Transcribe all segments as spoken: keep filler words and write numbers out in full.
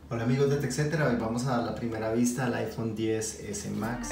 Hola amigos de TechCetera, hoy vamos a dar la primera vista al iPhone diez ese Max.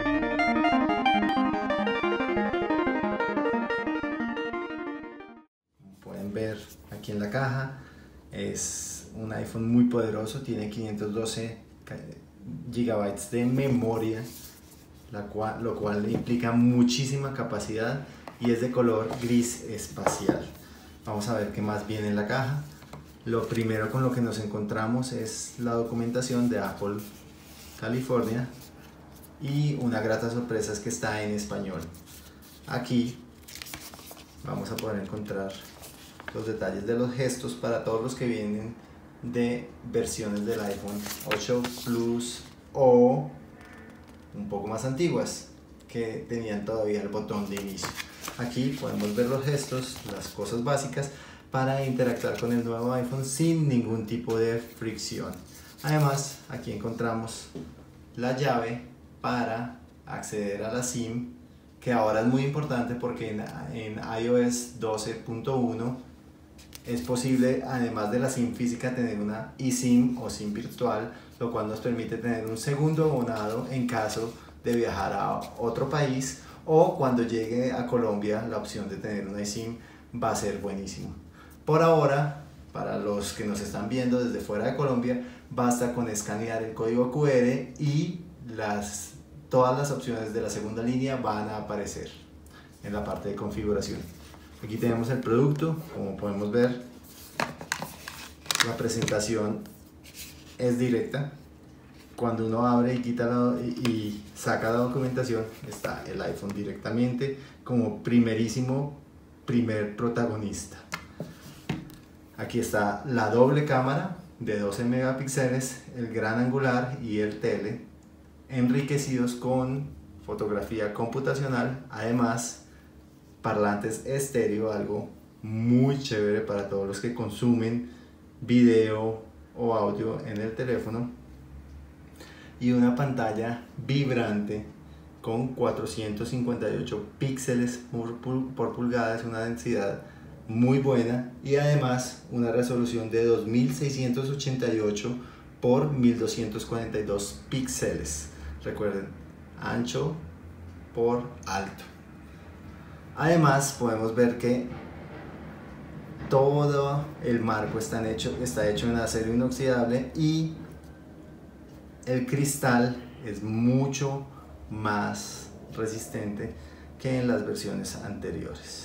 Como pueden ver aquí en la caja, es un iPhone muy poderoso, tiene quinientos doce gigabytes de memoria, la cual, lo cual implica muchísima capacidad y es de color gris espacial. Vamos a ver qué más viene en la caja. Lo primero con lo que nos encontramos es la documentación de Apple California y una grata sorpresa es que está en español. Aquí vamos a poder encontrar los detalles de los gestos para todos los que vienen de versiones del iPhone ocho Plus o un poco más antiguas que tenían todavía el botón de inicio. Aquí podemos ver los gestos, las cosas básicas para interactuar con el nuevo iPhone sin ningún tipo de fricción. Además, aquí encontramos la llave para acceder a la SIM, que ahora es muy importante porque en, en iOS doce punto uno es posible, además de la SIM física, tener una eSIM o SIM virtual, lo cual nos permite tener un segundo abonado en caso de viajar a otro país, o cuando llegue a Colombia la opción de tener una eSIM va a ser buenísimo. Por ahora, para los que nos están viendo desde fuera de Colombia, basta con escanear el código Q R y las, todas las opciones de la segunda línea van a aparecer en la parte de configuración. Aquí tenemos el producto, como podemos ver, la presentación es directa. Cuando uno abre y, quita la, y, y saca la documentación, está el iPhone directamente como primerísimo primer protagonista. Aquí está la doble cámara de doce megapíxeles, el gran angular y el tele, enriquecidos con fotografía computacional, además parlantes estéreo, algo muy chévere para todos los que consumen video o audio en el teléfono, y una pantalla vibrante con cuatrocientos cincuenta y ocho píxeles por, por pulgada, es una densidad muy buena, y además una resolución de dos mil seiscientos ochenta y ocho por mil doscientos cuarenta y dos píxeles. Recuerden, ancho por alto. Además podemos ver que todo el marco está hecho, está hecho en acero inoxidable y el cristal es mucho más resistente que en las versiones anteriores.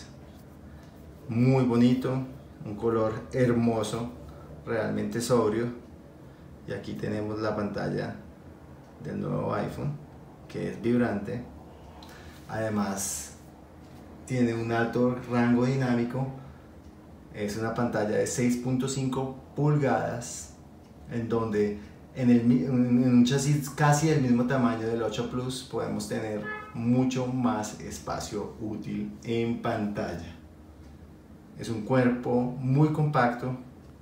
Muy bonito, un color hermoso, realmente sobrio. Y aquí tenemos la pantalla del nuevo iPhone, que es vibrante. Además tiene un alto rango dinámico, es una pantalla de seis punto cinco pulgadas, en donde en, el, en un chasis casi del mismo tamaño del ocho Plus podemos tener mucho más espacio útil en pantalla. Es un cuerpo muy compacto,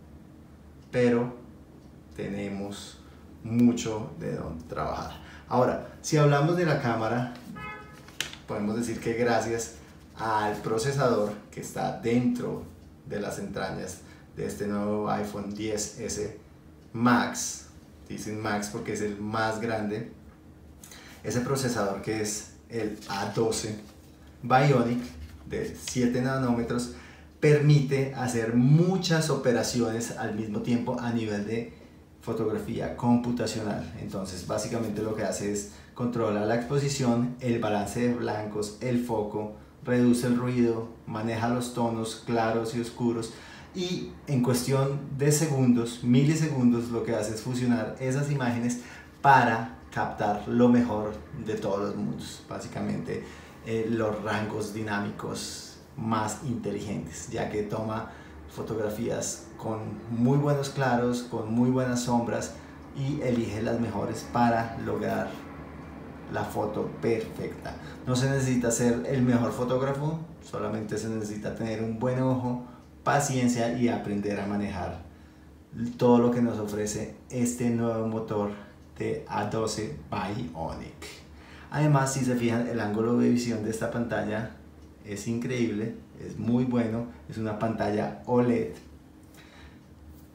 pero tenemos mucho de donde trabajar. Ahora, si hablamos de la cámara, podemos decir que gracias al procesador que está dentro de las entrañas de este nuevo iPhone diez ese Max, dicen Max porque es el más grande, ese procesador que es el A doce Bionic de siete nanómetros, permite hacer muchas operaciones al mismo tiempo a nivel de fotografía computacional. Entonces básicamente lo que hace es controlar la exposición, el balance de blancos, el foco, reduce el ruido, maneja los tonos claros y oscuros, y en cuestión de segundos, milisegundos, lo que hace es fusionar esas imágenes para captar lo mejor de todos los mundos, básicamente eh, los rangos dinámicos más inteligentes, ya que toma fotografías con muy buenos claros, con muy buenas sombras, y elige las mejores para lograr la foto perfecta. No se necesita ser el mejor fotógrafo, solamente se necesita tener un buen ojo, paciencia y aprender a manejar todo lo que nos ofrece este nuevo motor de A doce Bionic. Además, si se fijan, el ángulo de visión de esta pantalla es increíble, es muy bueno, es una pantalla O L E D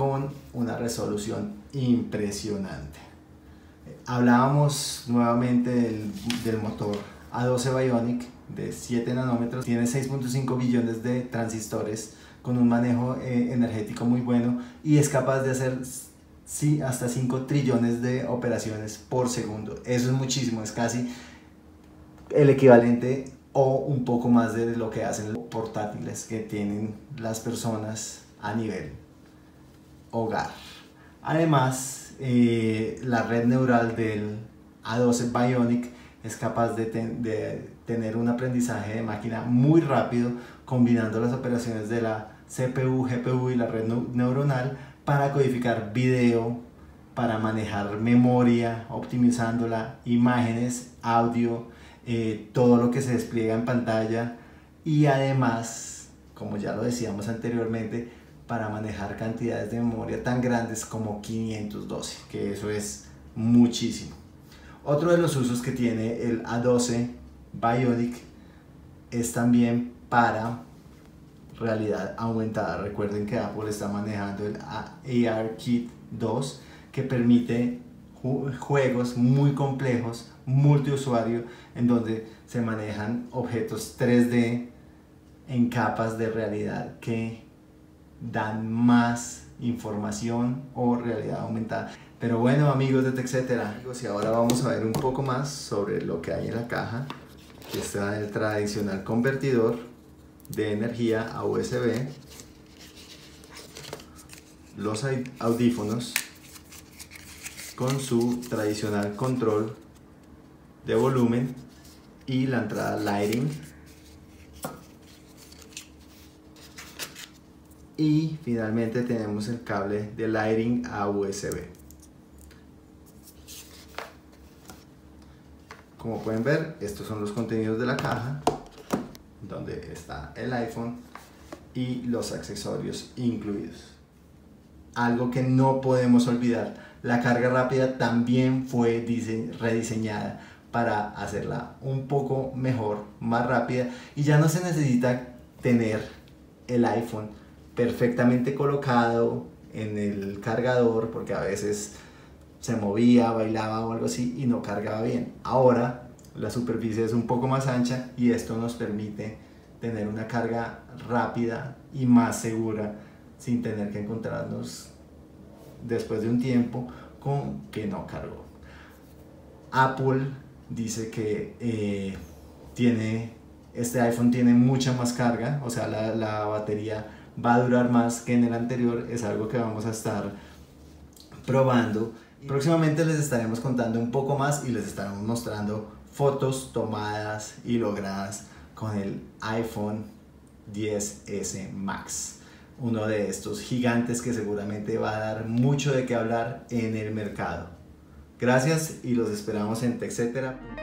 con una resolución impresionante. Hablábamos nuevamente del, del motor A doce Bionic de siete nanómetros, tiene seis punto cinco billones de transistores con un manejo eh, energético muy bueno y es capaz de hacer sí, hasta cinco trillones de operaciones por segundo. Eso es muchísimo, es casi el equivalente o un poco más de lo que hacen los portátiles que tienen las personas a nivel hogar. Además, eh, la red neural del A doce Bionic es capaz de, ten, de tener un aprendizaje de máquina muy rápido, combinando las operaciones de la C P U, G P U y la red neuronal para codificar video, para manejar memoria, optimizándola, imágenes, audio, eh, todo lo que se despliega en pantalla y además, como ya lo decíamos anteriormente, para manejar cantidades de memoria tan grandes como quinientos doce, que eso es muchísimo. Otro de los usos que tiene el A doce Bionic es también para realidad aumentada. Recuerden que Apple está manejando el ARKit dos, que permite juegos muy complejos, multiusuario, en donde se manejan objetos tres D en capas de realidad que dan más información o realidad aumentada. Pero bueno, amigos de TechCetera, y ahora vamos a ver un poco más sobre lo que hay en la caja. Aquí está el tradicional convertidor de energía a U S B, los audífonos con su tradicional control de volumen y la entrada Lighting, y finalmente tenemos el cable de Lighting a U S B. Como pueden ver, estos son los contenidos de la caja, donde está el iPhone y los accesorios incluidos. Algo que no podemos olvidar, la carga rápida también fue rediseñada para hacerla un poco mejor, más rápida, y ya no se necesita tener el iPhone perfectamente colocado en el cargador, porque a veces se movía, bailaba o algo así y no cargaba bien. Ahora la superficie es un poco más ancha y esto nos permite tener una carga rápida y más segura sin tener que encontrarnos después de un tiempo con que no cargó. Apple dice que eh, tiene, este iPhone tiene mucha más carga, o sea la, la batería va a durar más que en el anterior. Es algo que vamos a estar probando. Próximamente les estaremos contando un poco más y les estaremos mostrando fotos tomadas y logradas con el iPhone diez ese Max, uno de estos gigantes que seguramente va a dar mucho de qué hablar en el mercado. Gracias y los esperamos en TechCetera.